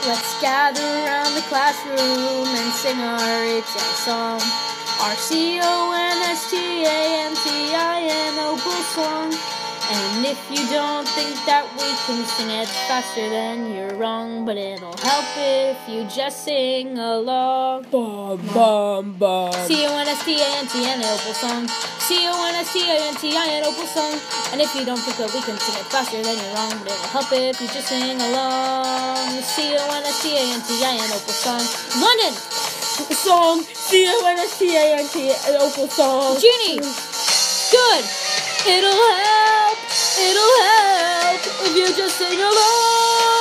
Let's gather around the classroom and sing our exam song. Our CONSTANTIN Opal song. And if you don't think that we can sing it faster, then you're wrong. But it'll help if you just sing along. Bum, bum, bum. CONSTANTIN Opal song. CONSTANTIN Opal song. And if you don't think that we can sing it faster, then you're wrong. But it'll help if you just sing along. CONSTANTIN Opal song. London! Song. CONSTANTIN Opal song. Ginny! Good! It'll help if you just sing along.